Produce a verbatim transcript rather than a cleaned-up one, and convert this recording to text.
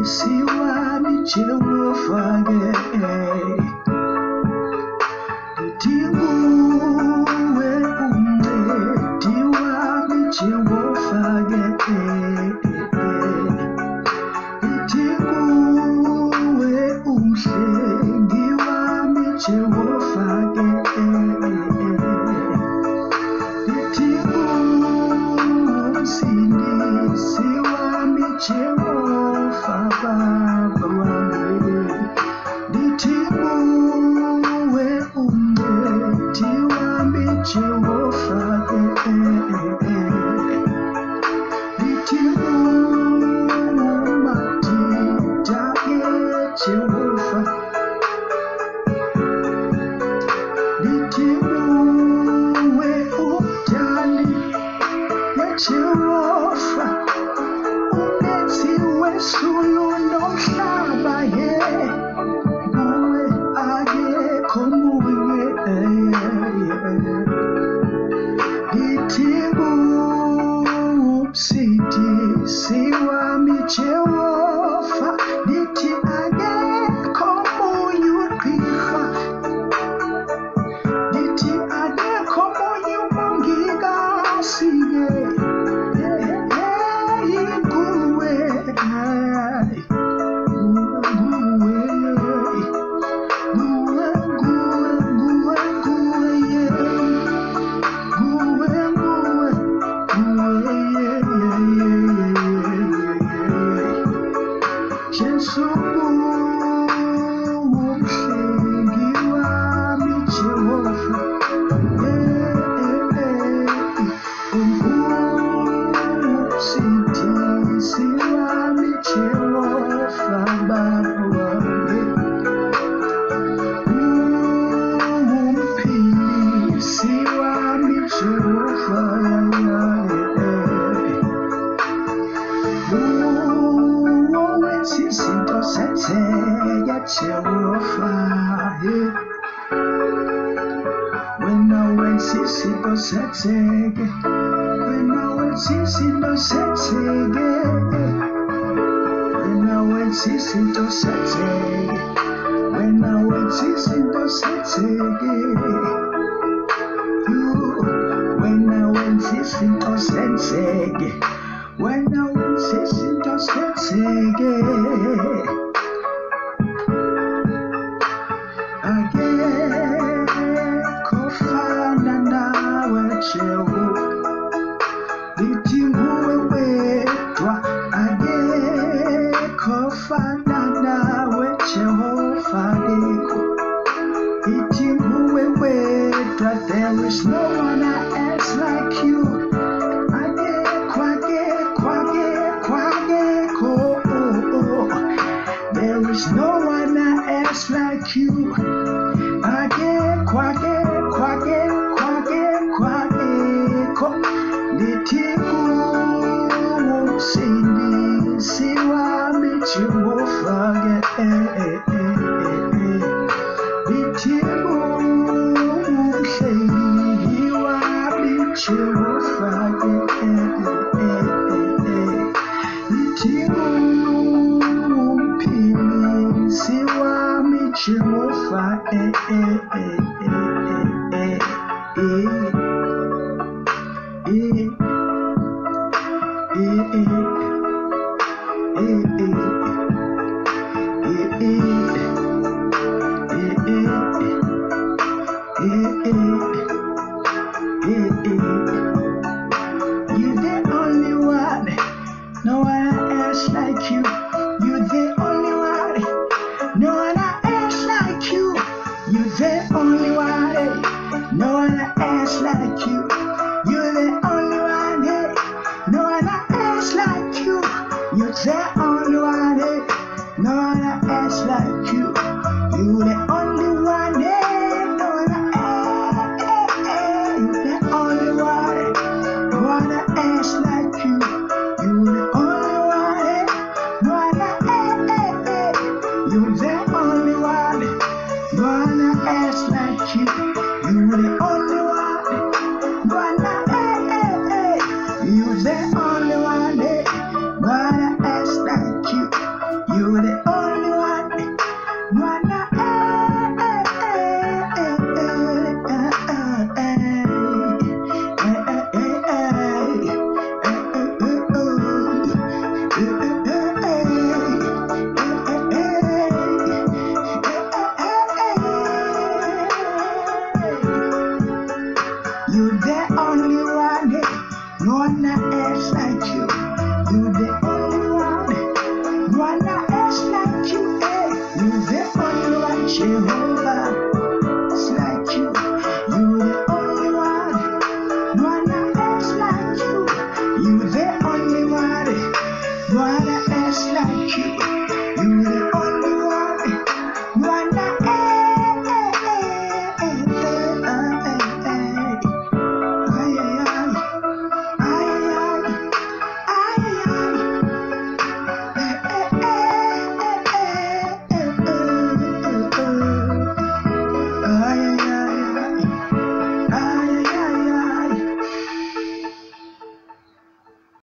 siwami Jehova-ke. Ndithi nguwe uncedi wami Jehova-ke. Ndithi nguwe umhlengi wami Jehova-ke. Ndithi nguwumsindisi wami Jehova Baba wami. Ndithi nguwe uncedi wami Jehova-ke. Ndithi ngumadida-ke Jehova. Ndithi nguwe umdali Jehova, umenzi wezulu nomhlaba, ye nguwe akekho omunye. Ndithi nguwumsindisi wami Jehova, ndithi akekho omunye ugqirha, ndithi akekho omunye umongikazi, there is no one else like you. There is no one else like you. Again, quage, quage, quage, quage, ndithi nguwumsindisi wami Jehova-ke. Ndithi nguwumhlengi wami Jehova-ke. Ndithi nguwumphilisi wami Jehova. You're the only one, no one else like you. You're the only one, no one else like you. You're the only one, no one else like you. You're the only one, no one else like you. You're the only one, no one else like you. You're the only one, no one else. You're the only one, no one else like you. You're the only one, no one No one